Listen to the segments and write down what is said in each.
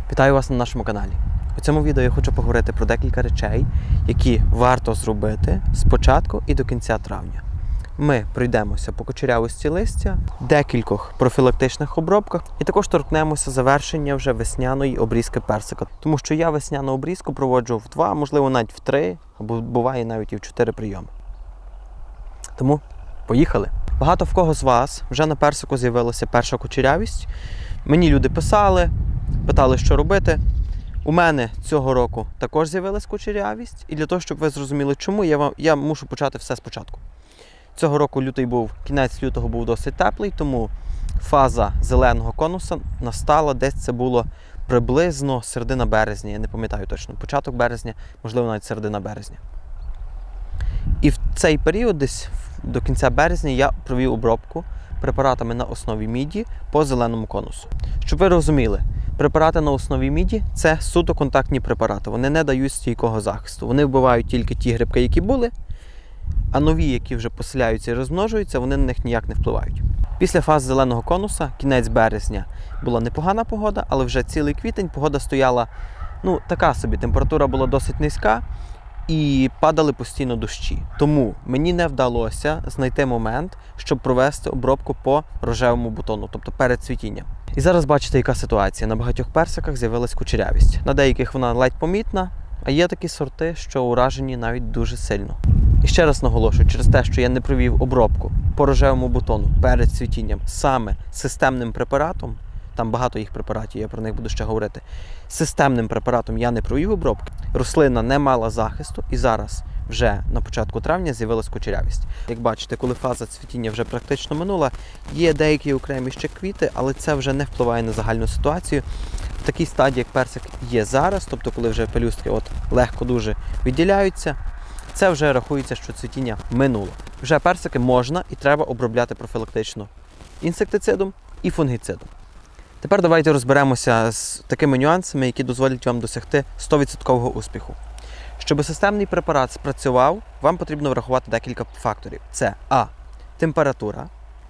Вітаю вас на нашому каналі. У цьому відео я хочу поговорити про декілька речей, які варто зробити з початку і до кінця травня. Ми пройдемося по кучерявості листя, декількох профілактичних обробках і також торкнемося завершення вже весняної обрізки персика. Тому що я весняну обрізку проводжу в 2, можливо навіть в 3, або буває навіть і в 4 прийоми. Тому поїхали! Багато в кого з вас вже на персику з'явилася перша кучерявість. Мені люди писали, питали, що робити. У мене цього року також з'явилася кучерявість. І для того, щоб ви зрозуміли, чому, я мушу почати все спочатку. Цього року кінець лютого був досить теплий, тому фаза зеленого конуса настала, десь це було приблизно середина березня, я не пам'ятаю точно, початок березня, можливо навіть середина березня. І в цей період, десь до кінця березня, я провів обробку препаратами на основі міді по зеленому конусу. Щоб ви розуміли, препарати на основі міді – це суто контактні препарати. Вони не дають стійкого захисту. Вони вбивають тільки ті грибки, які були, а нові, які вже поселяються і розмножуються, вони на них ніяк не впливають. Після фаз зеленого конуса, кінець березня, була непогана погода, але вже цілий квітень погода стояла, така собі, температура була досить низька і падали постійно дощі. Тому мені не вдалося знайти момент, щоб провести обробку по рожевому бутону, тобто перед цвітінням. І зараз бачите, яка ситуація. На багатьох персиках з'явилась кучерявість. На деяких вона ледь помітна, а є такі сорти, що уражені навіть дуже сильно. І ще раз наголошую, через те, що я не провів обробку по рожевому бутону перед цвітінням саме системним препаратом, там багато їх препаратів, я про них буду ще говорити, системним препаратом я не провів обробку, рослина не мала захисту і зараз вже на початку травня з'явилась кучерявість. Як бачите, коли фаза цвітіння вже практично минула, є деякі окремі ще квіти, але це вже не впливає на загальну ситуацію. В такій стадії, як персик є зараз, тобто коли вже пелюстки легко дуже відділяються, це вже рахується, що цвітіння минуло. Вже персики можна і треба обробляти профілактично інсектицидом і фунгіцидом. Тепер давайте розберемося з такими нюансами, які дозволять вам досягти 100% успіху. Щоб системний препарат спрацював, вам потрібно врахувати декілька факторів. Це температура.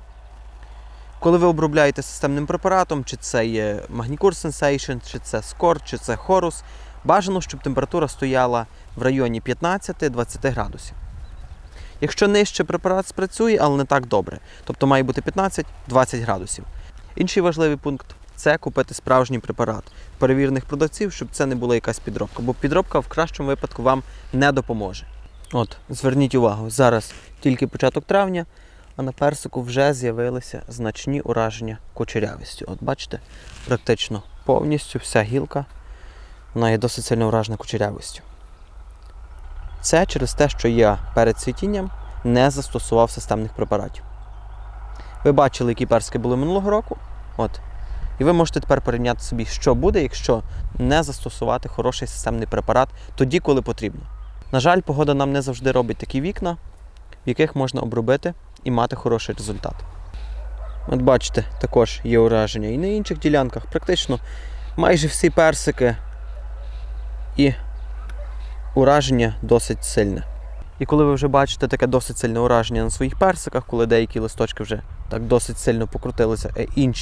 Коли ви обробляєте системним препаратом, чи це є Magnicure Sensation, чи це Scor, чи це Horus, бажано, щоб температура стояла в районі 15-20 градусів. Якщо нижче, препарат спрацює, але не так добре. Тобто має бути 15-20 градусів. Інший важливий пункт – це купити справжній препарат перевірених продавців, щоб це не була якась підробка. Бо підробка в кращому випадку вам не допоможе. Зверніть увагу, зараз тільки початок травня, а на персику вже з'явилися значні ураження кучерявістю. Бачите, практично повністю вся гілка, вона є досить сильно уражена кучерявістю. Це через те, що я перед цвітінням не застосував системних препаратів. Ви бачили, які персики були минулого року. І ви можете тепер порівняти собі, що буде, якщо не застосувати хороший системний препарат тоді, коли потрібно. На жаль, погода нам не завжди робить такі вікна, в яких можна обробити і мати хороший результат. Бачите, також є ураження і на інших ділянках. Практично майже всі персики і ураження досить сильне. І коли ви вже бачите таке досить сильне ураження на своїх персиках, коли деякі листочки вже так досить сильно покрутилися,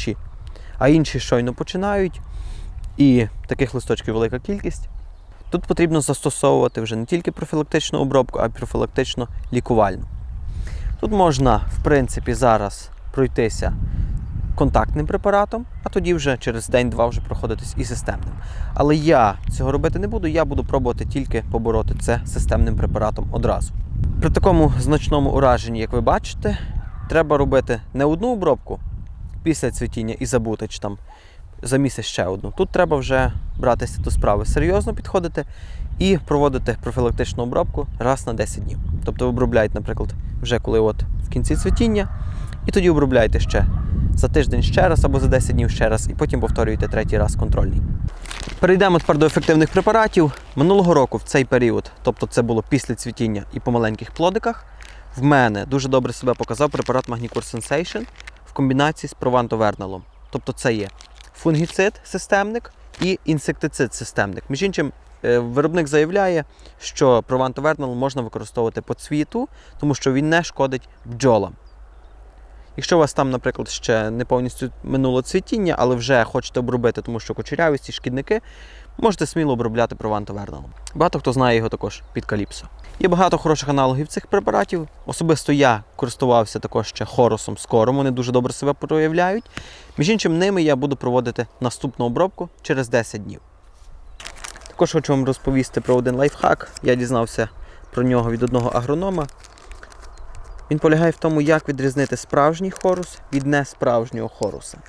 а інші щойно починають, і таких листочків велика кількість, тут потрібно застосовувати вже не тільки профілактичну обробку, а й профілактично лікувальну. Тут можна, в принципі, зараз пройтися контактним препаратом, а тоді вже через день-два вже проходитись і системним. Але я цього робити не буду, я буду пробувати тільки побороти це системним препаратом одразу. При такому значному ураженні, як ви бачите, треба робити не одну обробку після цвітіння і забути, чи там за місяць ще одну. Тут треба вже братися до справи, серйозно підходити і проводити профілактичну обробку раз на 10 днів. Тобто ви обробляєте, наприклад, вже коли в кінці цвітіння, і тоді обробляєте ще за тиждень ще раз або за 10 днів ще раз, і потім повторюєте третій раз контрольний. Перейдемо тепер до ефективних препаратів. Минулого року в цей період, тобто це було після цвітіння і по маленьких плодиках, в мене дуже добре себе показав препарат Magnicure Sensation в комбінації з провантоверналом. Тобто це є фунгіцид-системник і інсектицид-системник. Між іншим, виробник заявляє, що провантовернал можна використовувати по цвіту, тому що він не шкодить бджолам. Якщо у вас там, наприклад, ще не повністю минуло цвітіння, але вже хочете обробити, тому що кучерявості, шкідники, можете сміло обробляти Прованто Верналом. Багато хто знає його також під Каліпсо. Є багато хороших аналогів цих препаратів. Особисто я користувався також ще Хорусом Скором, вони дуже добре себе проявляють. Між іншим, ними я буду проводити наступну обробку через 10 днів. Також хочу вам розповісти про один лайфхак. Я дізнався про нього від одного агронома. Він полягає в тому, як відрізнити справжній хорус від несправжнього хоруса.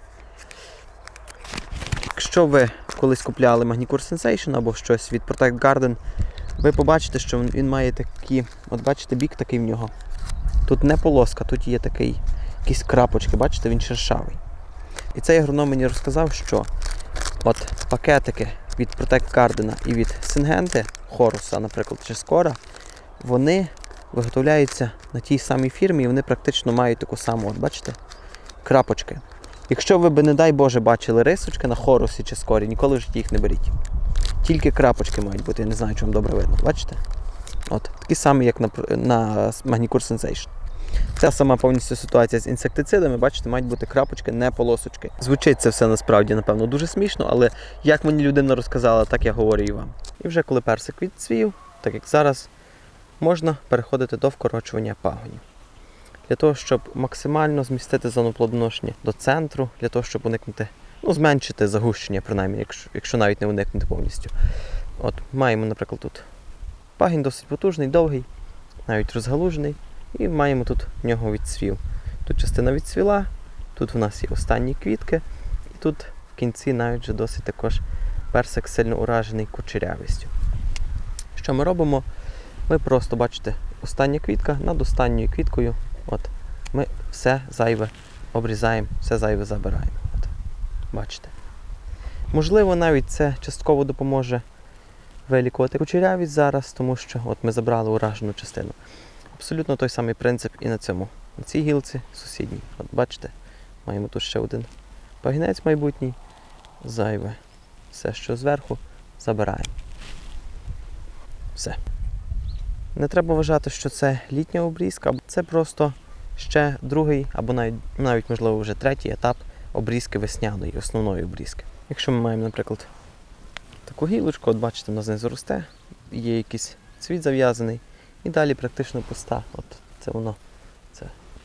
Якщо ви колись купляли Magnicure Sensation або щось від Protect Garden, ви побачите, що він має такі, от бачите, бік такий в нього. Тут не полоска, тут є такий, якісь крапочки, бачите, він шершавий. І цей агроном мені розказав, що от пакетики від Protect Garden і від Syngenta, Хоруса, наприклад, чи Скора, вони виготовляються на тій самій фірмі і вони практично мають таку саму, от бачите, крапочки. Якщо ви б, не дай Боже, бачили рисочки на Хорусі чи Скорі, ніколи в житті їх не беріть. Тільки крапочки мають бути, я не знаю, чи вам добре видно, бачите? От, такі самі, як на Magnicure Sensation. Ця сама повністю ситуація з інсектицидами, бачите, мають бути крапочки, не полосочки. Звучить це все насправді, напевно, дуже смішно, але як мені людина розказала, так я говорю і вам. І вже коли персик відцвів, так як зараз, можна переходити до вкорочування пагонів. Для того, щоб максимально змістити зону плодоношення до центру, для того, щоб уникнути, зменшити загущення, принаймні, якщо навіть не уникнути повністю. От, маємо, наприклад, тут пагін досить потужний, довгий, навіть розгалужений, і маємо тут в нього відцвів. Тут частина відцвіла, тут в нас є останні квітки, і тут в кінці навіть вже досить також персик сильно уражений кучерявістю. Що ми робимо? Ми просто, бачите, остання квітка над останньою квіткою, от, ми все зайве обрізаємо, все зайве забираємо. От, бачите. Можливо, навіть це частково допоможе вилікувати кучерявість зараз, тому що от ми забрали уражену частину. Абсолютно той самий принцип і на цьому. На цій гілці сусідній. От бачите, маємо тут ще один пагінець майбутній, зайве. Все, що зверху, забираємо. Все. Не треба вважати, що це літня обрізка, це просто ще другий, або навіть можливо вже третій етап обрізки весняної, основної обрізки. Якщо ми маємо, наприклад, таку гілочку, от бачите, вона знизу росте, є якийсь цвіт зав'язаний, і далі практично пуста. От це воно, це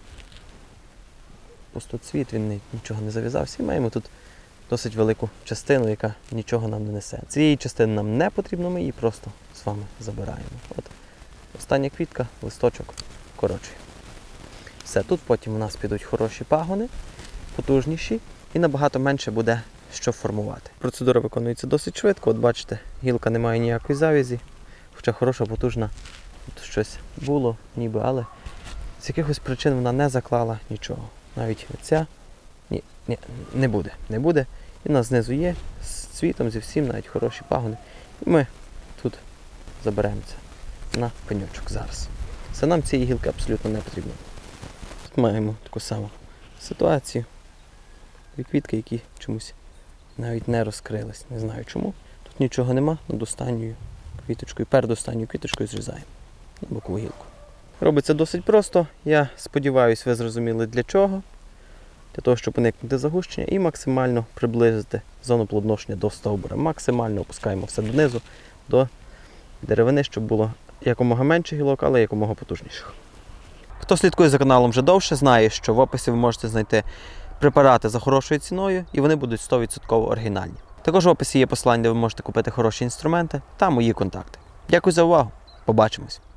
пустоцвіт, він нічого не зав'язався. І маємо тут досить велику частину, яка нічого нам не несе. Цієї частини нам не потрібно, ми її просто з вами забираємо. От остання квітка, листочок, коротший. Все, тут потім у нас підуть хороші пагони, потужніші, і набагато менше буде що формувати. Процедура виконується досить швидко. От бачите, гілка не має ніякої завязі, хоча хороша, потужна. Тут щось було, ніби, але з якихось причин вона не заклала нічого. Навіть ця не буде. І в нас знизу є з цвітом, зі всім, навіть хороші пагони. І ми тут заберемо це на пеньочок зараз. Це нам цієї гілки абсолютно не потрібно. Тут маємо таку саму ситуацію. Дві квітки, які чомусь навіть не розкрились. Не знаю чому. Тут нічого нема, над останньою квіточкою, перед останньою квіточкою зрізаємо на бокову гілку. Робиться досить просто. Я сподіваюся, ви зрозуміли для чого. Для того, щоб уникнути загущення і максимально приблизити зону плодоношення до стовбура. Максимально опускаємо все донизу, до деревини, щоб було якомога менше гілок, але якомога потужніших. Хто слідкує за каналом вже довше, знає, що в описі ви можете знайти препарати за хорошою ціною, і вони будуть 100% оригінальні. Також в описі є посилання, де ви можете купити хороші інструменти та мої контакти. Дякую за увагу. Побачимось!